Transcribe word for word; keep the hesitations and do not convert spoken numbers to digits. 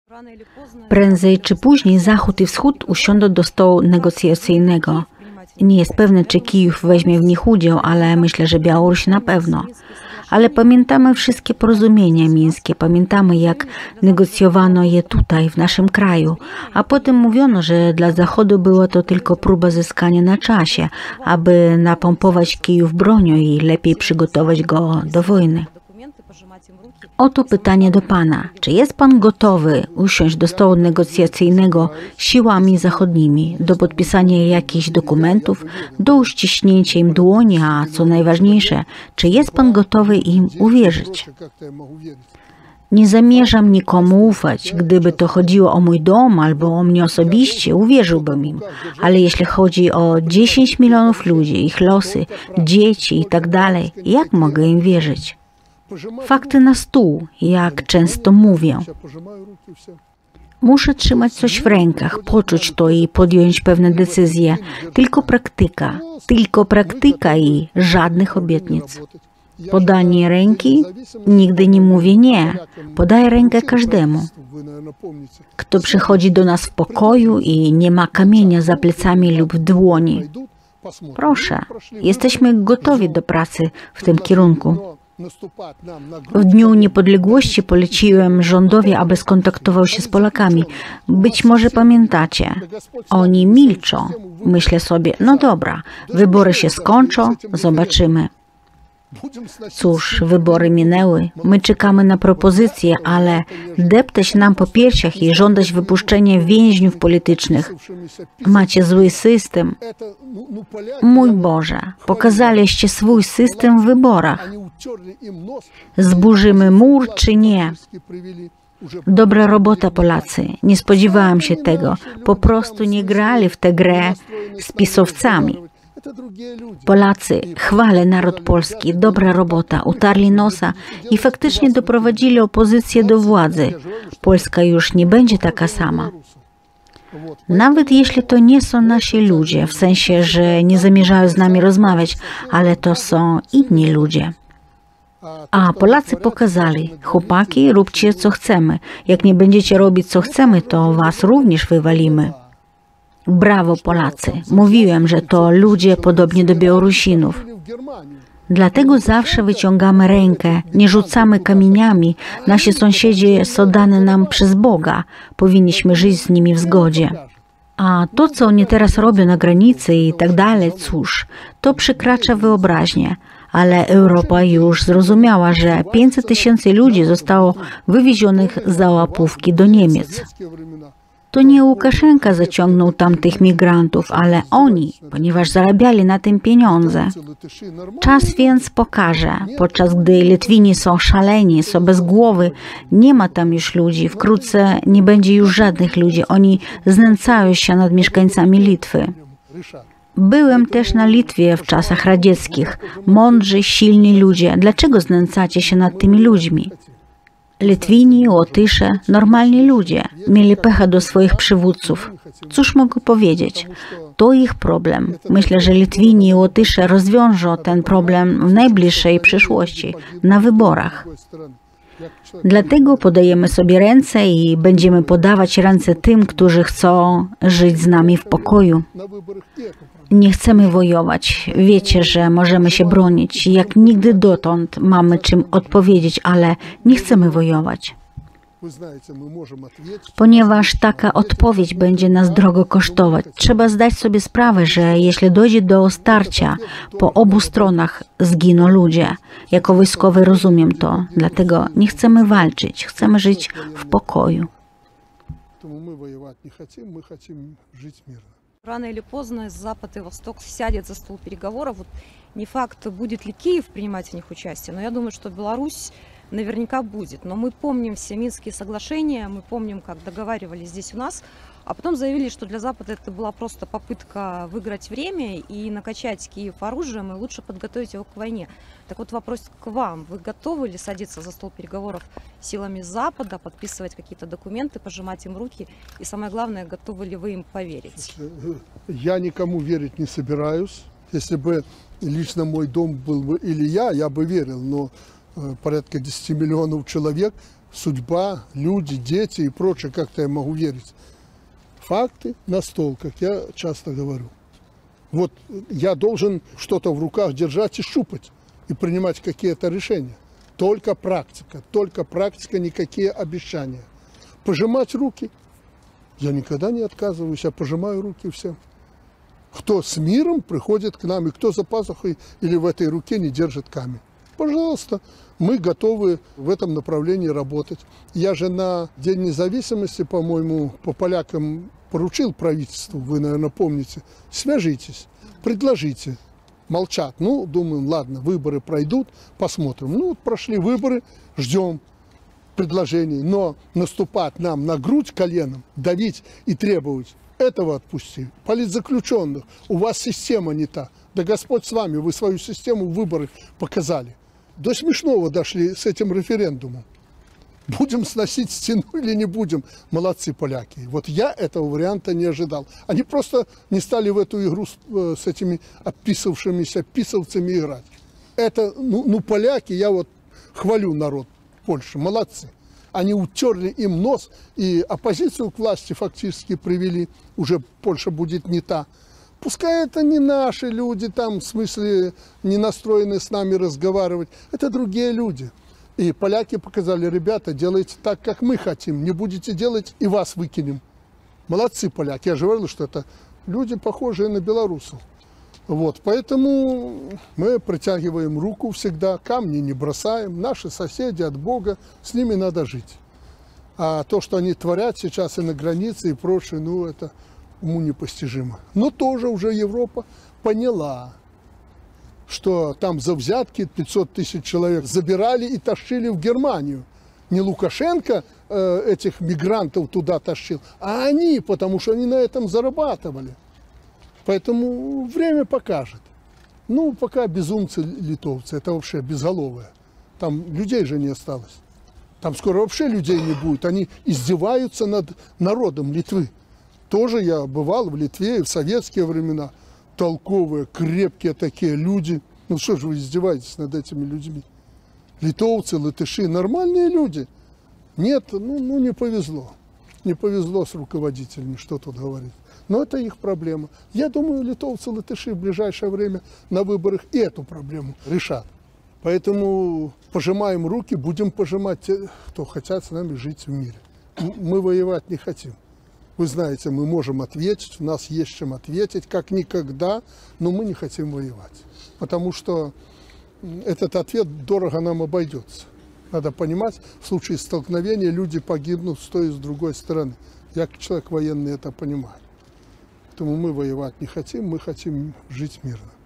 Prędzej czy później Zachód i Wschód usiądą do stołu negocjacyjnego. Nie jest pewne, czy Kijów weźmie w nich udział, ale myślę, że Białoruś na pewno. Ale pamiętamy wszystkie porozumienia mińskie, pamiętamy, jak negocjowano je tutaj, w naszym kraju, a potem mówiono, że dla Zachodu była to tylko próba zyskania na czasie, aby napompować Kijów bronią i lepiej przygotować go do wojny. Oto pytanie do Pana. Czy jest Pan gotowy usiąść do stołu negocjacyjnego siłami zachodnimi do podpisania jakichś dokumentów, do uściśnięcia im dłoni, a co najważniejsze, czy jest Pan gotowy im uwierzyć? Nie zamierzam nikomu ufać. Gdyby to chodziło o mój dom albo o mnie osobiście, uwierzyłbym im. Ale jeśli chodzi o dziesięć milionów ludzi, ich losy, dzieci i tak dalej, jak mogę im wierzyć? Fakty na stół, jak często mówię. Muszę trzymać coś w rękach, poczuć to i podjąć pewne decyzje. Tylko praktyka, tylko praktyka i żadnych obietnic. Podanie ręki? Nigdy nie mówię nie. Podaję rękę każdemu. Kto przychodzi do nas w pokoju i nie ma kamienia za plecami lub w dłoni. Proszę, jesteśmy gotowi do pracy w tym kierunku. W Dniu Niepodległości poleciłem rządowi, aby skontaktował się z Polakami. Być może pamiętacie. Oni milczą. Myślę sobie, no dobra, wybory się skończą, zobaczymy. Cóż, wybory minęły. My czekamy na propozycje, ale deptać nam po piersiach i żądać wypuszczenia więźniów politycznych. Macie zły system. Mój Boże, pokazaliście swój system w wyborach. Zburzymy mur czy nie? Dobra robota, Polacy. Nie spodziewałam się tego. Po prostu nie grali w tę grę z pisowcami. Polacy, chwalę naród polski, dobra robota, utarli nosa i faktycznie doprowadzili opozycję do władzy. Polska już nie będzie taka sama. Nawet jeśli to nie są nasi ludzie, w sensie, że nie zamierzają z nami rozmawiać, ale to są inni ludzie. A Polacy pokazali, chłopaki, róbcie co chcemy. Jak nie będziecie robić co chcemy, to was również wywalimy. Brawo, Polacy. Mówiłem, że to ludzie podobni do Białorusinów. Dlatego zawsze wyciągamy rękę, nie rzucamy kamieniami. Nasi sąsiedzi są dane nam przez Boga. Powinniśmy żyć z nimi w zgodzie. A to, co oni teraz robią na granicy i tak dalej, cóż, to przekracza wyobraźnię. Ale Europa już zrozumiała, że pięćset tysięcy ludzi zostało wywiezionych za łapówki do Niemiec. To nie Łukaszenka zaciągnął tamtych migrantów, ale oni, ponieważ zarabiali na tym pieniądze. Czas więc pokaże, podczas gdy Litwini są szaleni, są bez głowy, nie ma tam już ludzi, wkrótce nie będzie już żadnych ludzi, oni znęcają się nad mieszkańcami Litwy. Byłem też na Litwie w czasach radzieckich. Mądrzy, silni ludzie. Dlaczego znęcacie się nad tymi ludźmi? Litwini, Łotysze, normalni ludzie, mieli pecha do swoich przywódców. Cóż mogę powiedzieć? To ich problem. Myślę, że Litwini i Łotysze rozwiążą ten problem w najbliższej przyszłości, na wyborach. Dlatego podajemy sobie ręce i będziemy podawać ręce tym, którzy chcą żyć z nami w pokoju. Nie chcemy wojować. Wiecie, że możemy się bronić. Jak nigdy dotąd mamy czym odpowiedzieć, ale nie chcemy wojować. Ponieważ taka odpowiedź będzie nas drogo kosztować. Trzeba zdać sobie sprawę, że jeśli dojdzie do starcia, po obu stronach zginą ludzie. Jako wojskowy rozumiem to. Dlatego nie chcemy walczyć. Chcemy żyć w pokoju. Рано или поздно Запад и Восток сядет за стол переговоров. Вот не факт, будет ли Киев принимать в них участие, но я думаю, что Беларусь наверняка будет. Но мы помним все Минские соглашения, мы помним, как договаривались здесь у нас, а потом заявили, что для Запада это была просто попытка выиграть время и накачать Киев оружием и лучше подготовить его к войне. Так вот вопрос к вам. Вы готовы ли садиться за стол переговоров силами Запада, подписывать какие-то документы, пожимать им руки? И самое главное, готовы ли вы им поверить? Я никому верить не собираюсь. Если бы лично мой дом был бы или я, я бы верил. Но порядка десяти миллионов человек судьба, люди, дети и прочее, как-то я могу верить. Факты на стол, как я часто говорю. Вот я должен что-то в руках держать и щупать, и принимать какие-то решения. Только практика, только практика, никакие обещания. Пожимать руки. Я никогда не отказываюсь, я пожимаю руки всем. Кто с миром приходит к нам, и кто за пазухой или в этой руке не держит камень. Пожалуйста, мы готовы в этом направлении работать. Я же на День независимости, по-моему, по полякам поручил правительству, вы, наверное, помните, свяжитесь, предложите. Молчат. Ну, думаем, ладно, выборы пройдут, посмотрим. Ну, вот прошли выборы, ждем предложений. Но наступать нам на грудь коленом, давить и требовать, этого отпусти. Политзаключенных, у вас система не та. Да Господь с вами, вы свою систему выборы показали. До смешного дошли с этим референдумом. Будем сносить стену или не будем? Молодцы поляки. Вот я этого варианта не ожидал. Они просто не стали в эту игру с, с этими описавшимися писавцами играть. Это, ну, ну, поляки, я вот хвалю народ Польши, молодцы. Они утерли им нос и оппозицию к власти фактически привели. Уже Польша будет не та. Пускай это не наши люди, там, в смысле, не настроены с нами разговаривать. Это другие люди. И поляки показали, ребята, делайте так, как мы хотим. Не будете делать, и вас выкинем. Молодцы поляки. Я же говорил, что это люди, похожие на белорусов. Вот, поэтому мы протягиваем руку всегда, камни не бросаем. Наши соседи от Бога, с ними надо жить. А то, что они творят сейчас и на границе, и прочее, ну, это уму непостижимо. Но тоже уже Европа поняла, что там за взятки пятьсот тысяч человек забирали и тащили в Германию. Не Лукашенко э, этих мигрантов туда тащил, а они, потому что они на этом зарабатывали. Поэтому время покажет. Ну, пока безумцы литовцы, это вообще безголовые. Там людей же не осталось. Там скоро вообще людей не будет. Они издеваются над народом Литвы. Тоже я бывал в Литве и в советские времена. Толковые, крепкие такие люди. Ну что же вы издеваетесь над этими людьми? Литовцы, латыши, нормальные люди. Нет, ну, ну не повезло. Не повезло с руководителями, что тут говорить. Но это их проблема. Я думаю, литовцы, латыши в ближайшее время на выборах и эту проблему решат. Поэтому пожимаем руки, будем пожимать те, кто хотят с нами жить в мире. Мы воевать не хотим. Вы знаете, мы можем ответить, у нас есть чем ответить, как никогда, но мы не хотим воевать. Потому что этот ответ дорого нам обойдется. Надо понимать, в случае столкновения люди погибнут с той и с другой стороны. Я, как человек военный, это понимаю. Поэтому мы воевать не хотим, мы хотим жить мирно.